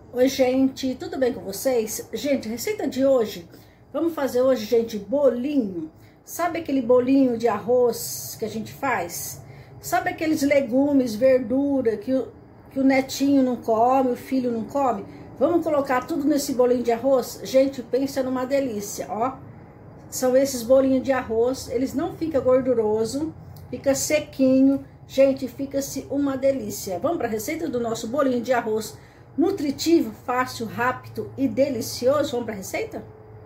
Oi, gente, tudo bem com vocês? Gente, a receita de hoje, vamos fazer hoje, gente, bolinho. Sabe aquele bolinho de arroz que a gente faz? Sabe aqueles legumes, verdura que o netinho não come, o filho não come? Vamos colocar tudo nesse bolinho de arroz? Gente, pensa numa delícia, ó. São esses bolinhos de arroz, eles não ficam gorduroso, fica sequinho. Gente, fica-se uma delícia. Vamos para a receita do nosso bolinho de arroz nutritivo, fácil, rápido e delicioso. Vamos para a receita?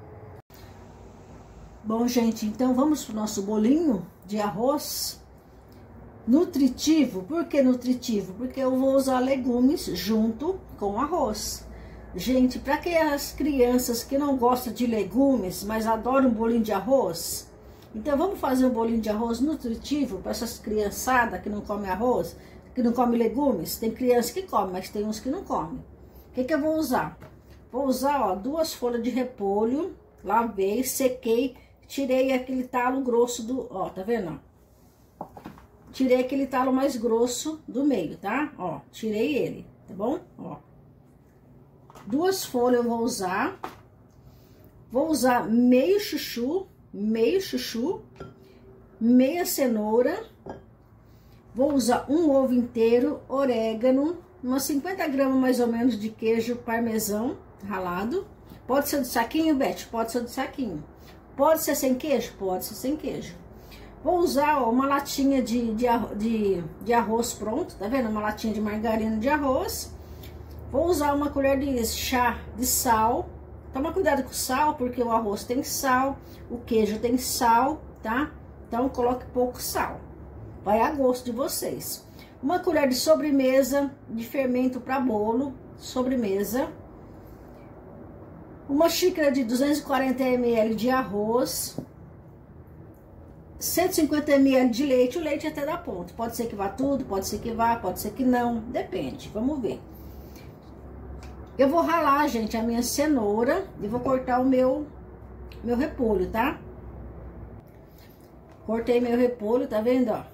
Bom, gente, então vamos para o nosso bolinho de arroz nutritivo. Por que nutritivo? Porque eu vou usar legumes junto com arroz. Gente, para aquelas crianças que não gostam de legumes, mas adoram um bolinho de arroz, então vamos fazer um bolinho de arroz nutritivo para essas criançadas que não comem arroz, que não comem legumes. Tem crianças que comem, mas tem uns que não comem. O que eu vou usar? Vou usar, ó, 2 folhas de repolho, lavei, sequei, tirei aquele talo grosso do, ó, tá vendo, ó? Tirei aquele talo mais grosso do meio, tá? Ó, tirei ele, tá bom? Ó. 2 folhas eu vou usar. Vou usar meio chuchu, meia cenoura. Vou usar um ovo inteiro, orégano, umas 50 gramas mais ou menos de queijo parmesão ralado. Pode ser de saquinho, Beth? Pode ser de saquinho. Pode ser sem queijo? Pode ser sem queijo. Vou usar, ó, uma latinha de arroz pronto, tá vendo? Uma latinha de margarina de arroz. Vou usar uma colher de chá de sal. Toma cuidado com o sal, porque o arroz tem sal, o queijo tem sal, tá? Então, coloque pouco sal. Vai a gosto de vocês. Uma colher de sobremesa de fermento para bolo, sobremesa. Uma xícara de 240 ml de arroz. 150 ml de leite. O leite até dá ponto. Pode ser que vá tudo, pode ser que vá, pode ser que não. Depende, vamos ver. Eu vou ralar, gente, a minha cenoura e vou cortar o meu repolho, tá? Cortei meu repolho, tá vendo, ó?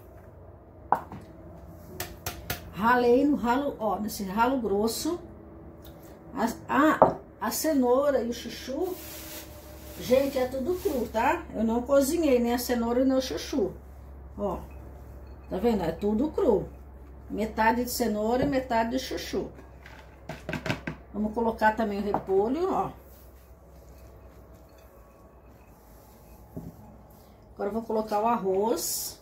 Ralei no ralo, ó, nesse ralo grosso. A cenoura e o chuchu, gente, é tudo cru, tá? Eu não cozinhei nem a cenoura nem o chuchu. Ó, tá vendo? É tudo cru. Metade de cenoura e metade de chuchu. Vamos colocar também o repolho, ó. Agora eu vou colocar o arroz.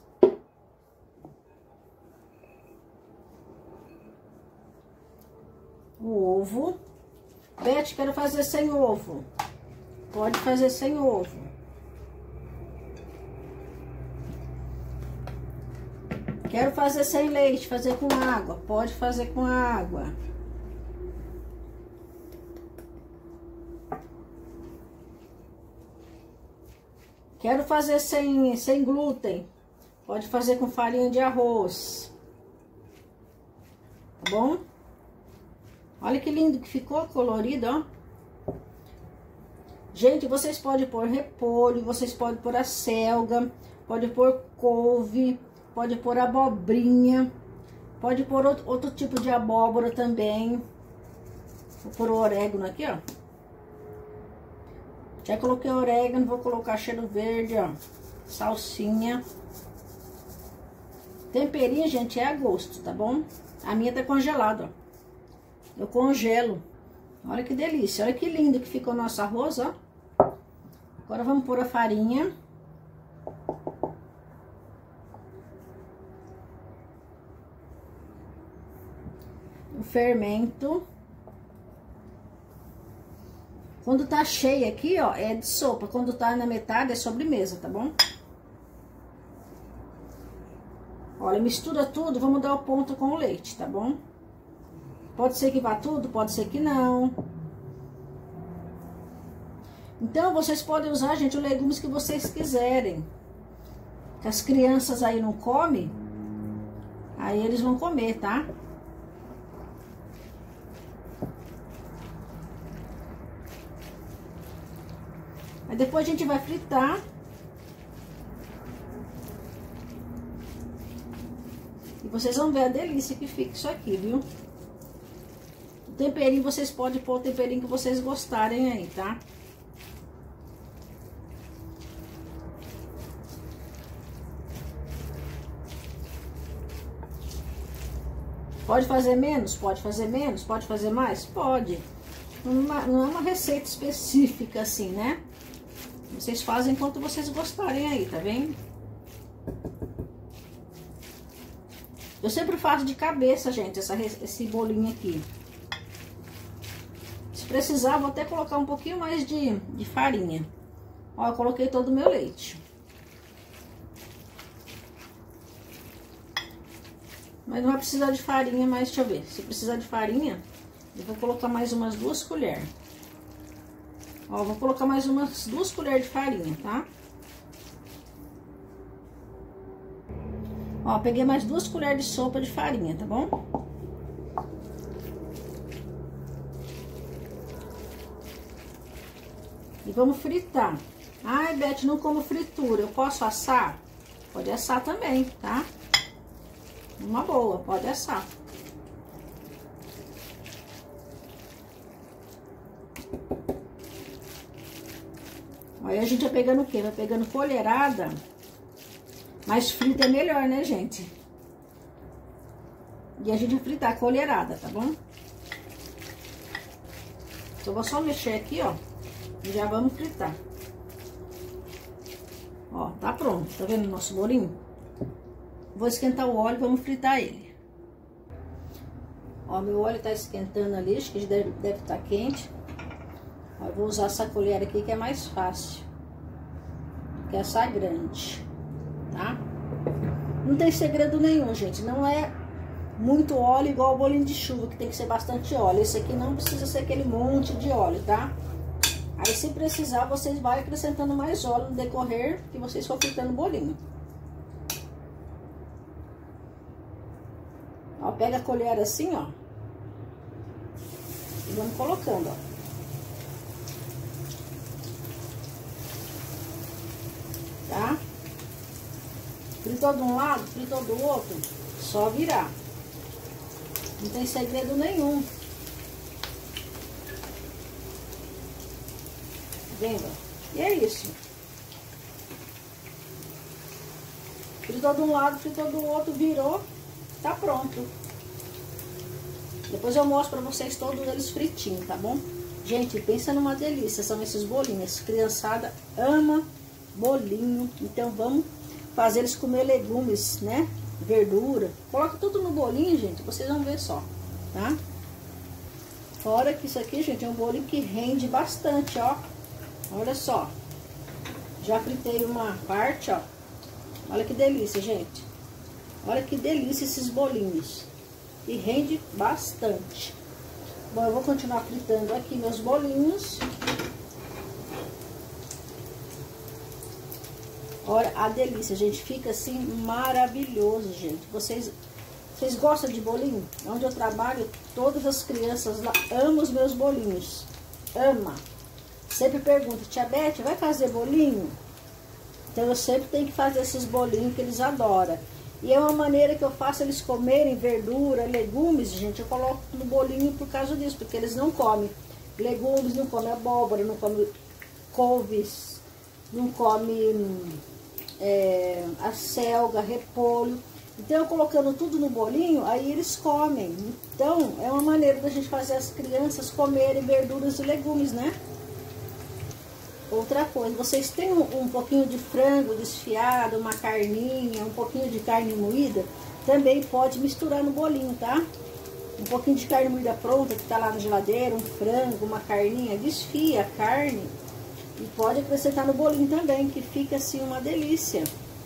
O ovo. Beth, quero fazer sem ovo. Pode fazer sem ovo. Quero fazer sem leite, fazer com água. Pode fazer com água. Quero fazer sem glúten. Pode fazer com farinha de arroz. Tá bom? Olha que lindo que ficou, colorido, ó. Gente, vocês podem pôr repolho, vocês podem pôr acelga, pode pôr couve, pode pôr abobrinha, pode pôr outro tipo de abóbora também. Vou pôr o orégano aqui, ó. Já coloquei orégano, vou colocar cheiro verde, ó. Salsinha. Temperinho, gente, é a gosto, tá bom? A minha tá congelada, ó. Eu congelo. Olha que delícia, olha que lindo que ficou o nosso arroz, ó. Agora vamos pôr a farinha. O fermento. Quando tá cheia aqui, ó, é de sopa. Quando tá na metade, é sobremesa, tá bom? Olha, mistura tudo, vamos dar o ponto com o leite, tá bom? Pode ser que vá tudo, pode ser que não. Então, vocês podem usar, gente, os legumes que vocês quiserem. Que as crianças aí não comem, aí eles vão comer, tá? Aí depois a gente vai fritar. E vocês vão ver a delícia que fica isso aqui, viu? temperinho, vocês podem pôr o temperinho que vocês gostarem aí, tá? Pode fazer menos? Pode fazer menos? Pode fazer mais? Pode. Não é uma receita específica assim, né? Vocês fazem enquanto vocês gostarem aí, tá vendo? Eu sempre faço de cabeça, gente, esse bolinho aqui. Se precisar, vou até colocar um pouquinho mais de farinha. Ó, eu coloquei todo o meu leite. Mas não vai precisar de farinha, mas deixa eu ver. Se precisar de farinha, eu vou colocar mais umas 2 colheres. Ó, vou colocar mais umas 2 colheres de farinha, tá? Ó, peguei mais 2 colheres de sopa de farinha, tá bom? E vamos fritar. Ai, Beth, não como fritura. Eu posso assar? Pode assar também, tá? Uma boa, pode assar. Aí a gente vai pegando o quê? Vai pegando colherada. Mas frita é melhor, né, gente? E a gente vai fritar a colherada, tá bom? Então, eu vou só mexer aqui, ó. E já vamos fritar. Ó, tá pronto. Tá vendo o nosso bolinho? Vou esquentar o óleo e vamos fritar ele. Ó, meu óleo tá esquentando ali, acho que deve estar quente. Ó, eu vou usar essa colher aqui que é mais fácil. Que é essa grande, tá? Não tem segredo nenhum, gente. Não é muito óleo igual o bolinho de chuva, que tem que ser bastante óleo. Esse aqui não precisa ser aquele monte de óleo, tá? Aí, se precisar, vocês vão acrescentando mais óleo no decorrer que vocês for fritando o bolinho. Ó, pega a colher assim, ó. E vamos colocando, ó. Tá? Fritou de um lado, fritou do outro, só virar. Não tem segredo nenhum. Vendo? E é isso. Fritou de um lado, fritou do outro, virou, tá pronto. Depois eu mostro pra vocês todos eles fritinhos, tá bom? Gente, pensa numa delícia, são esses bolinhos. Criançada ama bolinho, então vamos fazer eles comer legumes, né? Verdura. Coloca tudo no bolinho, gente, vocês vão ver só, tá? Fora que isso aqui, gente, é um bolinho que rende bastante, ó. Olha só. Já fritei uma parte, ó. Olha que delícia, gente. Olha que delícia esses bolinhos. E rende bastante. Bom, eu vou continuar fritando aqui meus bolinhos. Olha a delícia, gente. Fica assim maravilhoso, gente. Vocês gostam de bolinho? Onde eu trabalho, todas as crianças lá amam os meus bolinhos. Ama. Sempre pergunta, tia Beth, vai fazer bolinho? Então eu sempre tenho que fazer esses bolinhos que eles adoram. E é uma maneira que eu faço eles comerem verdura, legumes, gente. Eu coloco no bolinho por causa disso, porque eles não comem legumes, não comem abóbora, não comem couves, não comem acelga, repolho. Então, eu colocando tudo no bolinho, aí eles comem. Então, é uma maneira da gente fazer as crianças comerem verduras e legumes, né? Outra coisa, vocês têm um pouquinho de frango desfiado, uma carninha, um pouquinho de carne moída, também pode misturar no bolinho, tá? Um pouquinho de carne moída pronta, que tá lá na geladeira, um frango, uma carninha, desfia a carne e pode acrescentar no bolinho também, que fica assim uma delícia.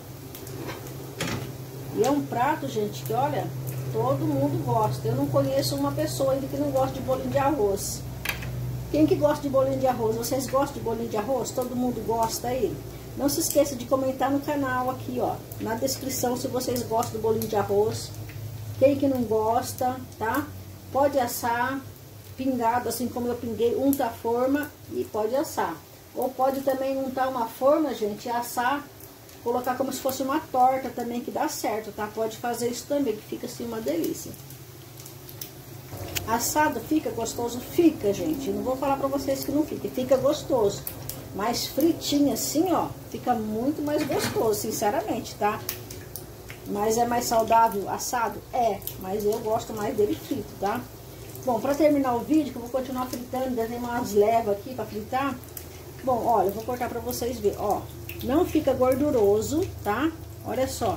E é um prato, gente, que olha, todo mundo gosta. Eu não conheço uma pessoa ainda que não gosta de bolinho de arroz. Quem que gosta de bolinho de arroz? Vocês gostam de bolinho de arroz? Todo mundo gosta aí? Não se esqueça de comentar no canal aqui, ó, na descrição, se vocês gostam do bolinho de arroz. Quem que não gosta, tá? Pode assar, pingado, assim como eu pinguei, unta a forma e pode assar. Ou pode também untar uma forma, gente, e assar, colocar como se fosse uma torta também, que dá certo, tá? Pode fazer isso também, que fica assim uma delícia. Assado fica gostoso? Fica, gente. Não vou falar pra vocês que não fica. Fica gostoso. Mas fritinho assim, ó, fica muito mais gostoso, sinceramente, tá? Mas é mais saudável assado? É, mas eu gosto mais dele frito, tá? Bom, pra terminar o vídeo, que eu vou continuar fritando, ainda tem umas levas aqui pra fritar. Bom, olha, eu vou cortar pra vocês verem, ó. Não fica gorduroso, tá? Olha só.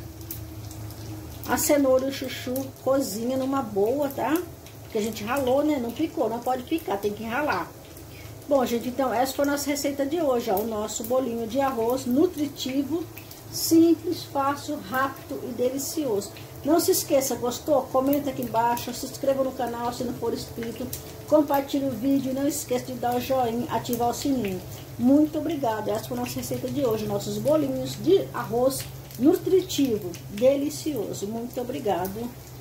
A cenoura e o chuchu cozinha numa boa, tá? Porque a gente ralou, né? Não picou, não pode picar, tem que ralar. Bom, gente, então essa foi a nossa receita de hoje, ó. O nosso bolinho de arroz nutritivo, simples, fácil, rápido e delicioso. Não se esqueça, gostou? Comenta aqui embaixo, se inscreva no canal se não for inscrito, compartilhe o vídeo e não esqueça de dar o joinha, ativar o sininho. Muito obrigada, essa foi a nossa receita de hoje, nossos bolinhos de arroz nutritivo, delicioso. Muito obrigado.